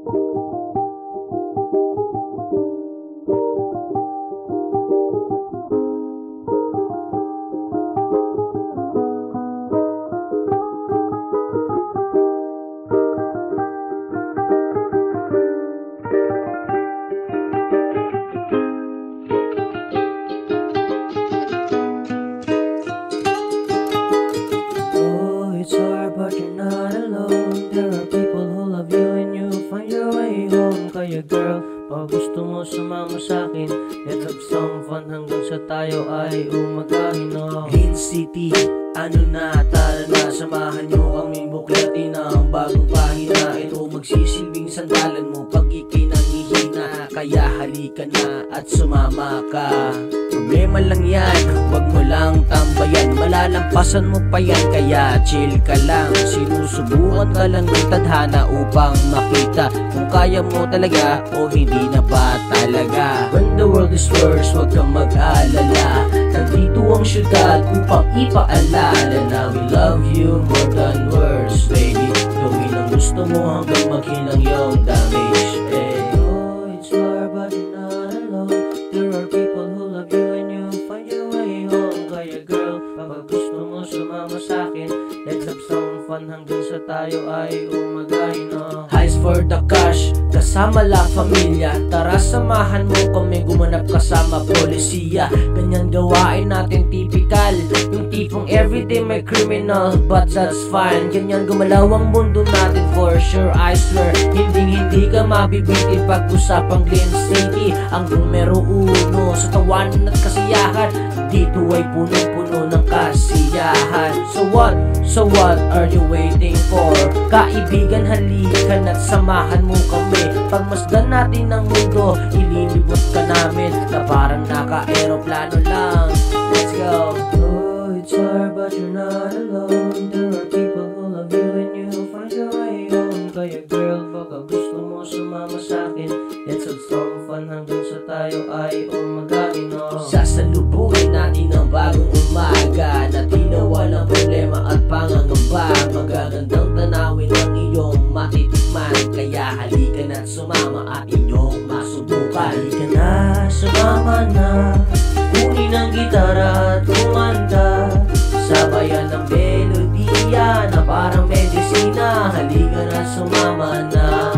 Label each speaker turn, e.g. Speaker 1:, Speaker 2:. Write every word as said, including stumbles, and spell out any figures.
Speaker 1: It's hard but you're not alone. There are people who love you and you'll find your way home. Kaya girl, pag gusto mo sumama sa'kin, let's have some fun hanggang sa tayo ay umagahin, no?
Speaker 2: Green City, ano na, tara na, samahan nyo kaming buklatin ang bagong pahina. Ito magsisilbing sandalan mo pag ikay nangihina. Kaya halika na at sumama ka. Problema lang yan, wag mo lang tambayan. Malalampasan mo pa yan, kaya chill ka lang. Sinusubukan ka lang ng tadhana upang makita kung kaya mo talaga o hindi na ba talaga. When the world is worse, wag kang mag-alala. Nandito ang syudad upang ipaalala na we love you more than words. Baby, gawin ang gusto mo hanggang maghilang yung damage. eh.
Speaker 1: Oh, it's hard but you're not alone. There are people who love you and you'll find your way home. Kaya girl, pag gusto mo sumama sa'kin, let's have some fun hanggang sa tayo ay umagahin, no?
Speaker 2: Highs for the cash, kasama la familia. Tara samahan mo kami gumanap kasama polisiya. Ganyan gawain natin typical, yung tipong everyday may criminal, but that's fine. Ganyan gumalaw ang mundo natin for sure, I swear. Hindi hindi ka mabibitin pag usapang Green City. Ang numero uno sa tawanan at kasiyahan, dito ay punong-puno ng kasiyahan. So what? So what are you waiting for? Kaibigan, halika na't samahan mo kami. Pagmasdan natin ang mundo, ililibot ka namin na parang naka-aeroplano lang. Let's go!
Speaker 1: Oh, it's hard but you're not alone. There are people who love you and you'll find your way home. Kaya girl, baka gusto mo sumama sa'kin, let's have some fun hanggang sa tayo ay umagahin, no?
Speaker 2: Sasalubungin natin ang bagong umaga na tila walang problema at pangangamba. Magagandang tanawin ang iyong matitikman. Kaya halika na't sumama at inyong masubukan.
Speaker 1: Halika na, sumama na, kunin ang gitara at kumanta.
Speaker 2: Sabayan ng melodiya na parang medisina. Halika na, sumama na.